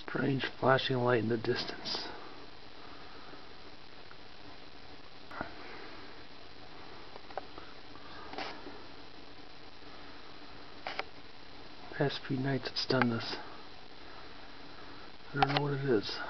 Strange flashing light in the distance. Past few nights it's done this. I don't know what it is.